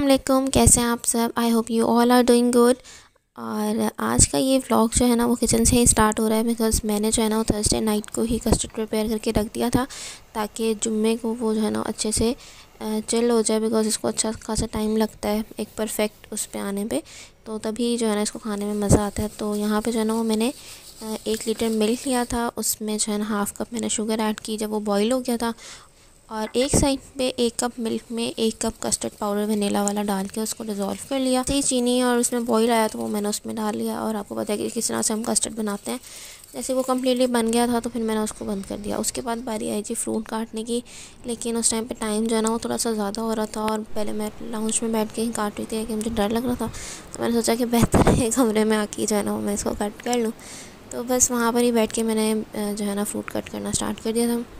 अस्सलाम वालेकुम, कैसे हैं आप सब। I hope you all are doing good. और आज का ये व्लॉग जो है ना वो किचन से ही स्टार्ट हो रहा है, बिकॉज़ मैंने जो है ना वो थर्सडे नाइट को ही कस्टर्ड प्रिपेयर करके रख दिया था ताकि जुम्मे को वो जो है ना अच्छे से चिल हो जाए, बिकॉज़ इसको अच्छा खासा टाइम लगता है एक परफेक्ट उस पे आने पे, तो तभी जो है ना इसको खाने में मज़ा आता है। तो यहाँ पे जो है ना वो मैंने 1 लीटर मिल्क लिया था, उसमें जो है ना हाफ़ कप मैंने शुगर ऐड की जब वो बॉईल हो गया था, और एक साइड पे 1 कप मिल्क में 1 कप कस्टर्ड पाउडर वनीला वाला डाल के उसको डिज़ोल्व कर लिया। तो चीनी और उसमें बॉईल आया तो वो मैंने उसमें डाल लिया, और आपको पता है कि किस तरह से हम कस्टर्ड बनाते हैं। जैसे वो कम्प्लीटली बन गया था तो फिर मैंने उसको बंद कर दिया। उसके बाद बारी आई थी फ्रूट काटने की, लेकिन उस टाइम पे टाइम जो है ना वो थोड़ा सा ज़्यादा हो रहा था, और पहले मैं लाउंज में बैठ के ही काट रही थी कि मुझे डर लग रहा था, तो मैंने सोचा कि बेहतर है कमरे में आके जो है ना मैं इसको कट कर लूँ। तो बस वहाँ पर ही बैठ के मैंने जो है ना फ्रूट कट करना स्टार्ट कर दिया था।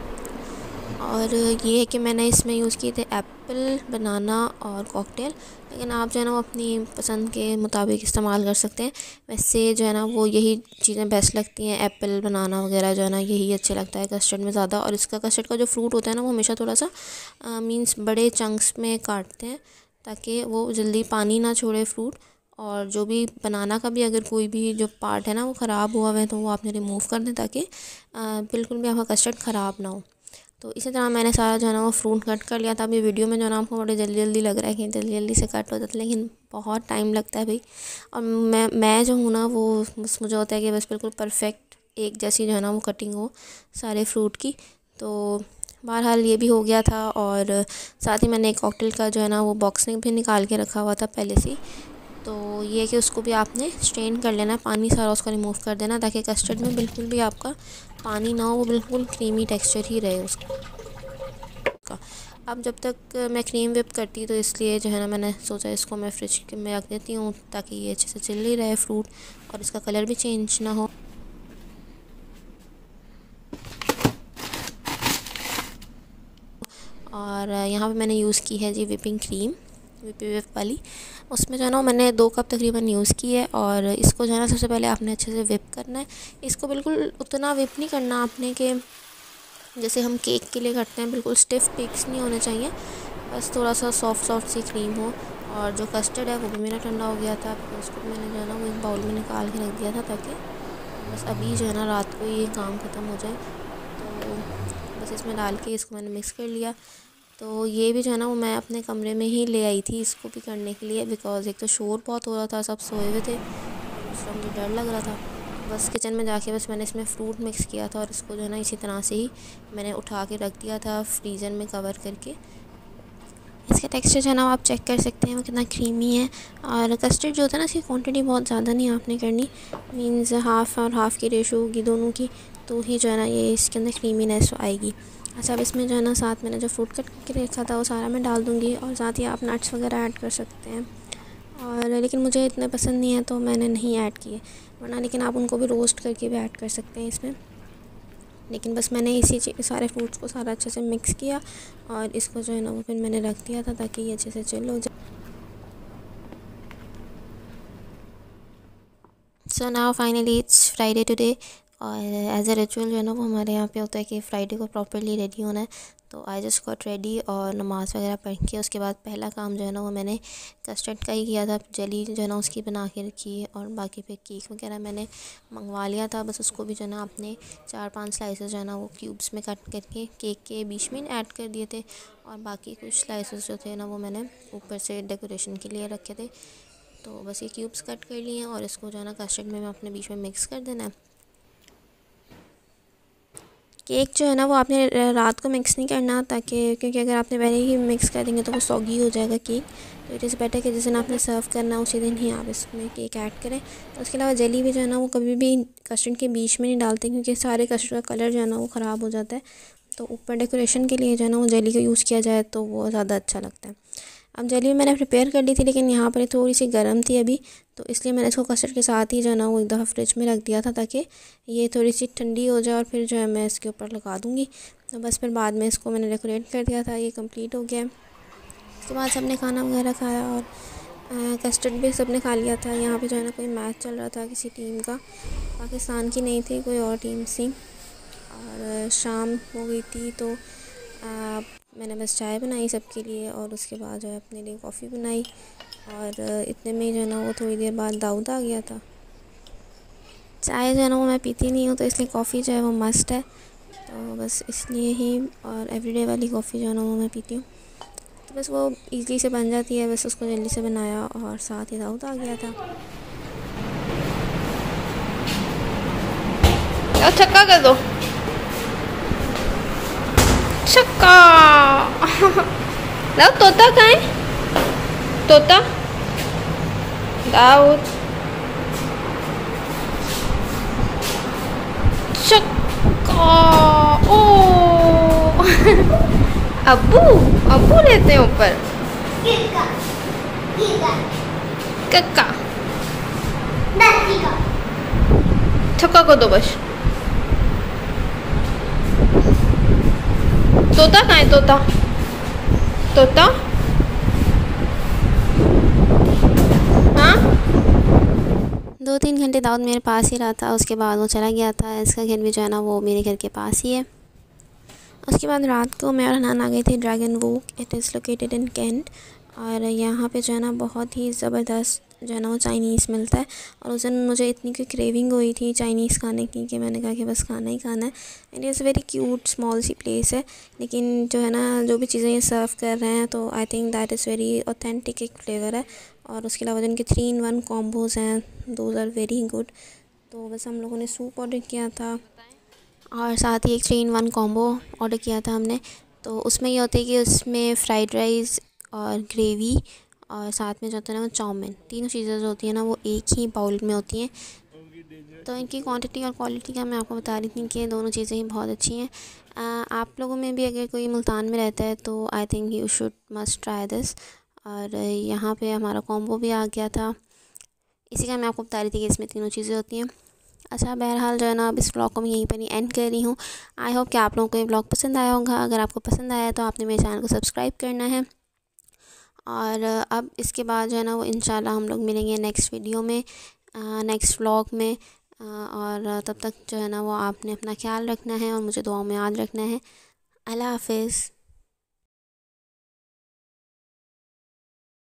और ये है कि मैंने इसमें यूज़ किए थे एप्पल, बनाना और कॉकटेल, लेकिन आप जो है ना वो अपनी पसंद के मुताबिक इस्तेमाल कर सकते हैं। वैसे जो है ना वो यही चीज़ें बेस्ट लगती हैं, एप्पल, बनाना वगैरह जो है ना यही अच्छे लगता है कस्टर्ड में ज़्यादा। और इसका कस्टर्ड का जो फ्रूट होता है ना वो हमेशा थोड़ा सा मीन्स बड़े चंक्स में काटते हैं ताकि वो जल्दी पानी ना छोड़े फ्रूट। और जो भी बनाना का भी अगर कोई भी जो पार्ट है ना वो ख़राब हुआ है तो वो आपने रिमूव कर दें ताकि बिल्कुल भी आपका कस्टर्ड ख़राब ना हो। तो इसी तरह मैंने सारा जो है ना वो फ्रूट कट कर लिया था। अभी वीडियो में जो है ना आपको बड़े जल्दी जल्दी लग रहा है कि जल्दी जल्दी से कट हो जाता है, लेकिन बहुत टाइम लगता है भाई। और मैं जो हूँ ना वो बस मुझे होता है कि बस बिल्कुल परफेक्ट एक जैसी जो है ना वो कटिंग हो सारे फ्रूट की। तो बहरहाल ये भी हो गया था, और साथ ही मैंने एक कॉकटेल का जो है ना वो बॉक्स भी निकाल के रखा हुआ था पहले से। तो ये है कि उसको भी आपने स्ट्रेन कर लेना, पानी सारा उसका रिमूव कर देना ताकि कस्टर्ड में बिल्कुल भी आपका पानी ना हो, वो बिल्कुल क्रीमी टेक्सचर ही रहे उसका। अब जब तक मैं क्रीम विप करती तो इसलिए जो है ना मैंने सोचा इसको मैं फ्रिज में रख देती हूँ ताकि ये अच्छे से चिल ही रहे फ्रूट और इसका कलर भी चेंज ना हो। और यहाँ पे मैंने यूज़ की है जी विपिंग क्रीम, विपी विप वाली। उसमें जो है ना मैंने 2 कप तकरीबन यूज़ की है, और इसको जो है ना सबसे पहले आपने अच्छे से विप करना है। इसको बिल्कुल उतना विप नहीं करना आपने कि जैसे हम केक के लिए करते हैं, बिल्कुल स्टिफ पीक्स नहीं होने चाहिए, बस थोड़ा सा सॉफ्ट सॉफ्ट सी क्रीम हो। और जो कस्टर्ड है वो भी मेरा ठंडा हो गया था, तो उसको मैंने जो है ना वो एक बाउल में निकाल के रख दिया था ताकि बस अभी जो है ना रात को ये काम ख़त्म हो जाए। तो बस इसमें डाल के इसको मैंने मिक्स कर लिया। तो ये भी जो है ना वो मैं अपने कमरे में ही ले आई थी इसको भी करने के लिए, बिकॉज़ एक तो शोर बहुत हो रहा था, सब सोए हुए थे, और दूसरा मुझे डर लग रहा था। बस किचन में जाके बस मैंने इसमें फ्रूट मिक्स किया था, और इसको जो है ना इसी तरह से ही मैंने उठा के रख दिया था फ्रीज़र में कवर करके। इसका टेक्सचर जो है ना आप चेक कर सकते हैं वो कितना क्रीमी है। और कस्टर्ड जो होता है ना इसकी क्वांटिटी बहुत ज़्यादा नहीं आपने करनी, मींस हाफ़ और हाफ़ की रेशो होगी दोनों की, तो ही जो है ना ये इसके अंदर क्रीमीनेस आएगी। अच्छा, अब इसमें जो है ना साथ मैंने जो फ्रूट कट करके रखा था वो सारा मैं डाल दूँगी, और साथ ही आप नट्स वगैरह ऐड कर सकते हैं। और लेकिन मुझे इतने पसंद नहीं है तो मैंने नहीं ऐड किए, वरना लेकिन आप उनको भी रोस्ट करके भी ऐड कर सकते हैं इसमें। लेकिन बस मैंने इसी सारे फ्रूट्स को सारा अच्छे से मिक्स किया, और इसको जो है ना वो फिर मैंने रख दिया था ताकि ये अच्छे से चिल हो जाए। So now finally it's Friday today, और एज अ रिचुअल जो है ना वो हमारे यहाँ पे होता है कि फ़्राइडे को प्रॉपरली रेडी होना है। तो आई जस्ट गॉट रेडी, और नमाज़ वगैरह पढ़ के उसके बाद पहला काम जो है ना वो मैंने कस्टर्ड का ही किया था। जेली जो है ना उसकी बना के रखी, और बाकी पे केक वगैरह मैंने मंगवा लिया था। बस उसको भी जो है ना आपने 4-5 स्लाइसेस जो है ना वो क्यूब्स में कट करके केक के बीच में ऐड कर दिए थे, और बाकी कुछ स्लाइसेस जो थे ना वो मैंने ऊपर से डेकोरेशन के लिए रखे थे। तो बस ये क्यूब्स कट कर लिए हैं, और इसको जो है ना कस्टर्ड में अपने बीच में मिक्स कर देना है। केक जो है ना वो आपने रात को मिक्स नहीं करना, ताकि क्योंकि अगर आपने पहले ही मिक्स कर देंगे तो वो सॉगी हो जाएगा केक। तो इट इज़ बेटर कि जिस दिन आपने सर्व करना है उसी दिन ही आप इसमें केक ऐड करें। तो उसके अलावा जेली भी जो है ना वो कभी भी कस्टर्ड के बीच में नहीं डालते, क्योंकि सारे कस्टर्ड का कलर जो है ना वो ख़राब हो जाता है। तो ऊपर डेकोरेशन के लिए जो है ना वो जेली का यूज़ किया जाए तो वो ज़्यादा अच्छा लगता है। अब जेली मैंने प्रिपेयर कर ली थी, लेकिन यहाँ पर थोड़ी सी गर्म थी अभी, तो इसलिए मैंने इसको कस्टर्ड के साथ ही जो है ना वो एक दफ़ा फ्रिज में रख दिया था ताकि ये थोड़ी सी ठंडी हो जाए, और फिर जो है मैं इसके ऊपर लगा दूँगी। तो बस फिर बाद में इसको मैंने डेकोरेट कर दिया था, ये कंप्लीट हो गया। उसके बाद सबने खाना वगैरह खाया, और कस्टर्ड भी सबने खा लिया था। यहाँ पे जो है ना कोई मैच चल रहा था किसी टीम का, पाकिस्तान की नहीं थी, कोई और टीम थी, और शाम हो गई थी। तो मैंने बस चाय बनाई सबके लिए और उसके बाद जो है अपने लिए कॉफ़ी बनाई और इतने में जो है ना वो थोड़ी देर बाद दाऊद आ गया था। चाय जो है ना वो मैं पीती नहीं हूँ, तो इसलिए कॉफ़ी जो है वो मस्ट है, तो बस इसलिए ही। और एवरीडे वाली कॉफ़ी जो है ना वो मैं पीती हूँ, तो बस वो इजली से बन जाती है, बस उसको जल्दी से बनाया और साथ ही दाऊद आ गया था। छक्का कर दो, छक्का। दाऊद तोता कहाँ है? तोता दाऊद, छक्का। ओ अब्बू अब्बू रहते हैं ऊपर। कक्का छक्का को दो बस। तोता कहाँ है? तोता तोता हाँ 2-3 घंटे दाऊद मेरे पास ही रहा था, उसके बाद वो चला गया था। इसका घर भी जो है ना वो मेरे घर के पास ही है। उसके बाद रात को मैं और हनान आ गए थे dragon walk. It is located in Cantt, और यहाँ पे जो है ना बहुत ही ज़बरदस्त जो है ना वो चाइनीज़ मिलता है। और उस दिन मुझे इतनी कोई क्रेविंग हुई थी चाइनीज़ खाने की कि मैंने कहा कि बस खाना ही खाना है। And it's very cute small सी प्लेस है, लेकिन जो है ना जो भी चीज़ें ये सर्व कर रहे हैं तो I think that is very authentic एक फ्लेवर है। और उसके अलावा जिनके 3-in-1 कॉम्बोज़ हैं, दोज आर वेरी गुड। तो बस हम लोगों ने सूप ऑर्डर किया था और साथ ही एक 3-in-1 कॉम्बो ऑर्डर किया था हमने। तो उसमें ये होता है कि उसमें फ़्राइड राइस और ग्रेवी और साथ में जो होता है ना वो चाउमीन, तीनों चीज़ें जो होती हैं ना वो एक ही बाउल में होती हैं। तो इनकी क्वांटिटी और क्वालिटी का मैं आपको बता रही थी कि दोनों चीज़ें ही बहुत अच्छी हैं। आप लोगों में भी अगर कोई मुल्तान में रहता है तो I think you should must try this. और यहाँ पे हमारा कॉम्बो भी आ गया था, इसी का मैं आपको बता रही थी कि इसमें तीनों चीज़ें होती हैं। अच्छा, बहरहाल जो है ना अब इस व्लॉग को मैं यहीं पर ही एंड कर रही हूँ। आई होप कि आप लोगों को ये व्लॉग पसंद आया होगा। अगर आपको पसंद आया तो आपने मेरे चैनल को सब्सक्राइब करना है। और अब इसके बाद जो है ना वो इंशाल्लाह हम लोग मिलेंगे नेक्स्ट वीडियो में, नेक्स्ट व्लॉग में। और तब तक जो है ना वो आपने अपना ख्याल रखना है और मुझे दुआओं में याद रखना है। अल्लाह हाफ़िज़।